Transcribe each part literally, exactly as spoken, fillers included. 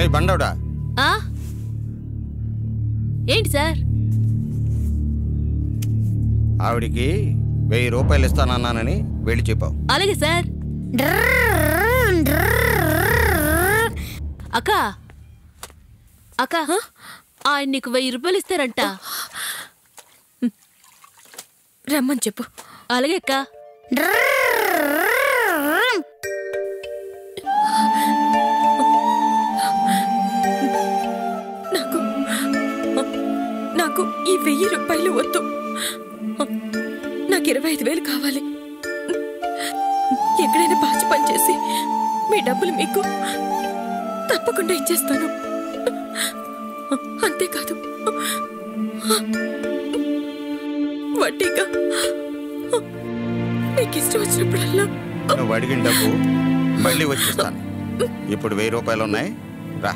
బండోడా ఏంటి సార్? ఆవిడికి వెయ్యి రూపాయలు ఇస్తానన్నానని వెళ్ళి చెప్పావు. అలాగే సార్. అక్క అక్క ఆయన నీకు వెయ్యి రూపాయలు ఇస్తారంట. రమ్మని చెప్పు. అలాగే అక్క. నాకు నాకు ఈ వెయ్యి రూపాయలు వద్దు. నాకు ఇరవై ఐదు వేలు కావాలి. ఎక్కడైనా పాచి పనిచేసి మీ డబ్బులు మీకు తప్పకుండా ఇచ్చేస్తాను. అంతేకాదు వడ్డీగా మీకు ఇష్టం వచ్చినప్పుడల్లా నువ్వు అడిగిన డబ్బు మళ్ళీ వచ్చిస్తాను. ఇప్పుడు వెయ్యి రూపాయలు ఉన్నాయి, రా.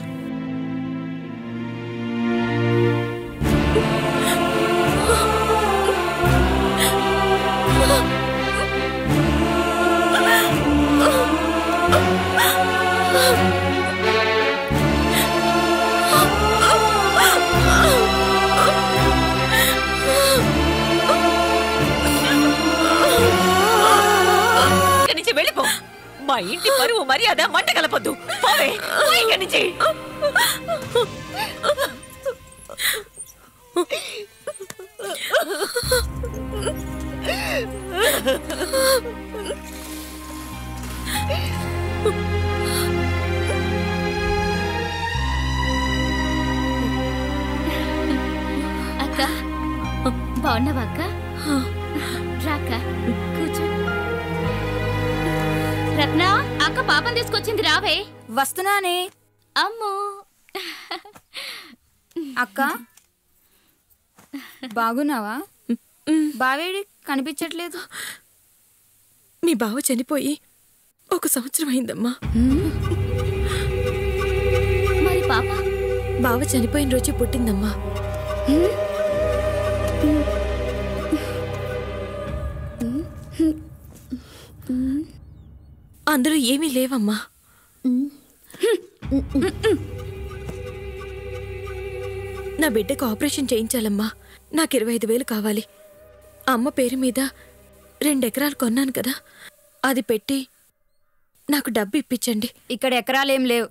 వెళ్ళిపో. మా ఇంటి పరువు మర్యాద మంట కలపొద్దు. పోవే ఇక్కడి నుంచి. అక్క బాగున్నావా అక్క? రాక కూర్చో. రత్న అక్క పాపం తీసుకొచ్చింది, రావే. వస్తున్నానే. అమ్మో అక్క బాగున్నావా? బావేడి కనిపించట్లేదు. మీ బావ చనిపోయి ఒక సంవత్సరం అయిందమ్మా. మరి పాప? బావ చనిపోయిన రోజు పుట్టిందమ్మా. అందులో ఏమీ లేవమ్మా. నా బిడ్డకు ఆపరేషన్ చేయించాలమ్మా. నాకు ఇరవై ఐదు వేలు కావాలి. అమ్మ పేరు మీద రెండెకరాలు కొన్నాను కదా, అది పెట్టి నాకు డబ్బు ఇప్పించండి. ఇక్కడ ఎకరాలేం లేవు.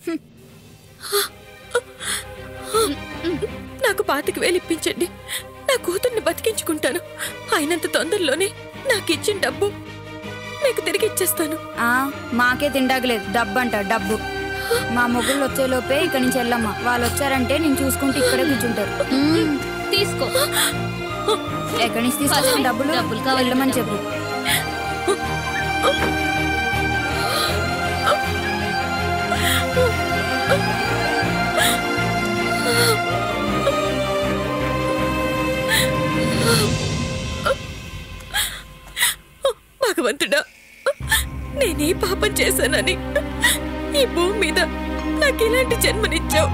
నాకు పాతిక వేలు ఇప్పించండి. నా కూతుర్ని బతికించుకుంటాను. అయినంత తొందరలోనే నాకు ఇచ్చిన డబ్బు మీకు తిరిగి ఇచ్చేస్తాను. ఆ మాకే తిండాగలేదు. డబ్బు అంట డబ్బు. మా మొగుళ్ళు వచ్చేలోపే ఇక్కడి నుంచి వెళ్ళమ్మా. వాళ్ళు వచ్చారంటే నేను చూసుకుంటూ ఇక్కడే కూర్చుంటారు. తీసుకో. ఎక్కడి నుంచి తీసుకొచ్చిన డబ్బులు వెళ్ళమని చెప్పు. భగవంతుడా, నేనే పాపం చేశానని ఈ భూమి మీద నాకు ఇలాంటి జన్మనిచ్చావు.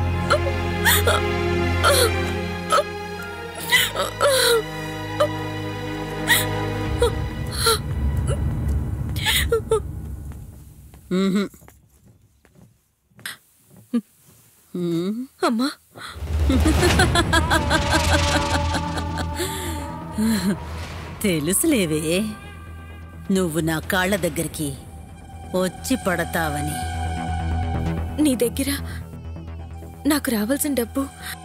అమ్మా, తెలుసులేవే నువ్వు నా కాళ్ళ దగ్గరికి వచ్చి పడతావని. నీ దగ్గర నాకు రావాల్సిన డబ్బు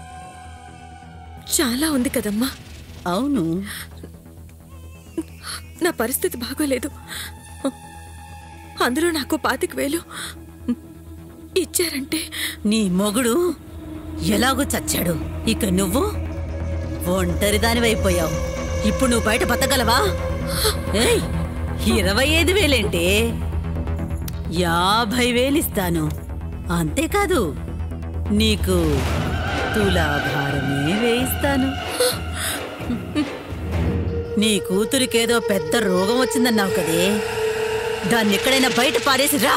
చాలా ఉంది కదమ్మా. అవును, నా పరిస్థితి బాగోలేదు. అందులో నాకు పాతిక వేలు ఇచ్చారంటే నీ మొగుడు ఎలాగో చచ్చాడు. ఇక నువ్వు ఒంటరిదానివైపోయావు. ఇప్పుడు నువ్వు బయట బతకగలవా? ఏయ్, ఇరవై ఐదు వేలేంటే యాభై వేలిస్తాను. అంతేకాదు నీకు తులాభారమే వేయిస్తాను. నీ కూతురికేదో పెద్ద రోగం వచ్చిందన్నావు కదే, దాన్ని ఎక్కడైనా బయట పారేసి రా.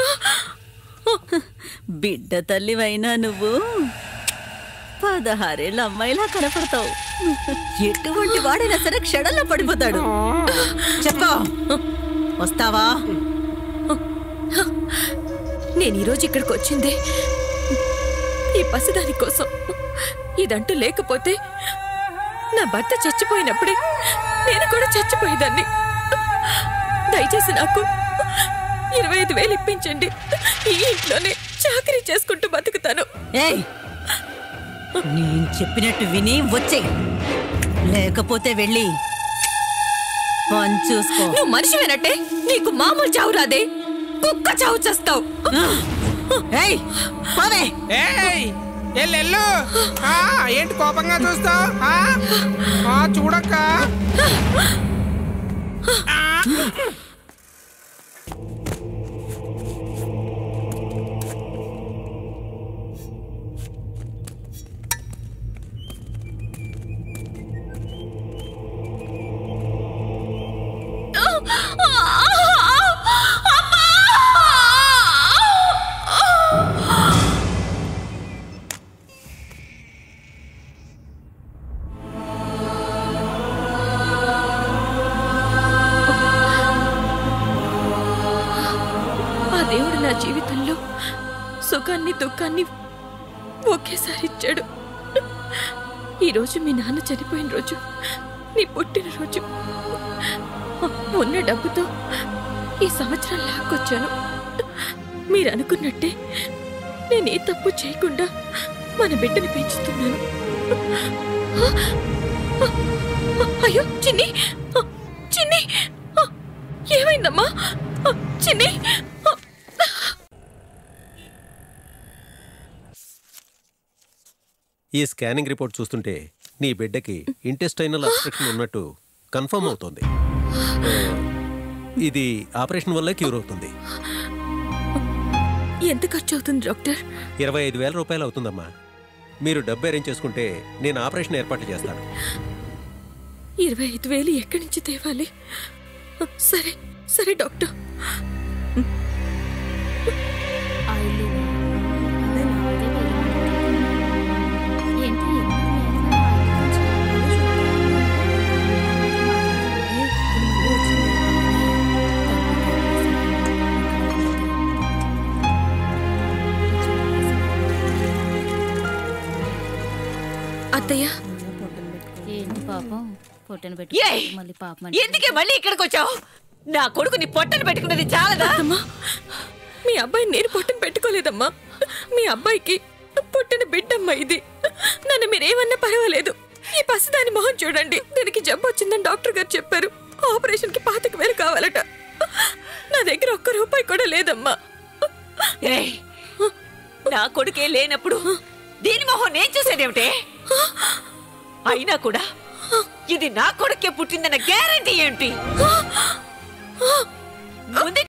బిడ్డ తల్లివైనా నువ్వు పదహారేళ్ళ అమ్మాయిలా కనపడతావు. ఎటువంటి వాడైనా సరే క్షణంలో పడిపోతాడు. చెప్పా, వస్తావా? నేను ఈరోజు ఇక్కడికి వచ్చింది ఈ పసిదాని కోసం. ఇదంటూ లేకపోతే నా భర్త చచ్చిపోయినప్పుడే నేను కూడా చచ్చిపోయేదాన్ని. దయచేసి నాకు ఇరవై ఐదు వేలు ఇప్పించండి. ఈ ఇంట్లోనే చాకరీ చేసుకుంటూ బతుకుతాను. ఏయ్, నేను చెప్పినట్టు విని వచ్చే, లేకపోతే వెళ్ళి పని చూసుకో. నువ్వు మనిషివేనట్టే, నీకు మామూలు చావు రాదే, కుక్క చావు చేస్తావు. ఏయ్, పోవే. ఏయ్ ఎల్లెల్లు ఏంటి కోపంగా చూస్తావు? చూడక్క. దేవుడు నా జీవితంలో సుఖాన్ని దుఃఖాన్ని ఒకేసారి ఇచ్చాడు. ఈరోజు మీ నాన్న చనిపోయిన రోజు, నీ పుట్టినరోజు. ఉన్న డబ్బుతో ఈ సంవత్సరం లాక్కొచ్చాను. మీరు అనుకున్నట్టే నేను ఏ తప్పు చేయకుండా మన బిడ్డని పెంచుతున్నాను. అయ్యో చిన్ని, చిన్ని, ఏమైందమ్మా? చిన్ని, ఈ స్కానింగ్ రిపోర్ట్ చూస్తుంటే నీ బిడ్డకి ఇంటెస్టైనల్ అబ్స్ట్రక్షన్ ఉన్నట్టు కన్ఫర్మ్ అవుతోంది. ఇది ఆపరేషన్ వల్ల క్యూర్ అవుతుంది. ఎంత ఖర్చు అవుతుంది డాక్టర్? ఇరవై ఐదు వేల రూపాయలు అవుతుందమ్మా. మీరు డబ్బు అరేంజ్ చేసుకుంటే నేను ఆపరేషన్ ఏర్పాటు చేస్తాను. ఇరవై ఐదు వేలు ఎక్కడి నుంచి తేవాలి? సరే సరే డాక్టర్. అత్తయ్య, ఏంటి పాపం పొట్టను పెట్టి మళ్ళీ పాపం ఎందుకే మళ్ళీ ఇక్కడికి వచ్చావు? నా కొడుకు నీ పొట్టను పెట్టుకున్నది చాలదా? మీ అబ్బాయి నేను పొట్టను పెట్టుకోలేదమ్మా. మీ అబ్బాయికి పుట్టిన బిడ్డమ్మా ఇది. నన్ను మీరేమన్నా పర్వాలేదు. ఈ పసిదాని మొహం చూడండి. దీనికి జబ్బు వచ్చిందని డాక్టర్ గారు చెప్పారు. ఆపరేషన్ కి పాతిక వేలు కావాలట. నా దగ్గర ఒక్క రూపాయి కూడా లేదమ్మా. నా కొడుకే లేనప్పుడు దీని మొహం నేను చూసేదేమిటే? అయినా కూడా ఇది నా కొడుకే పుట్టిందన్న గ్యారంటీ ఏంటి? ముందు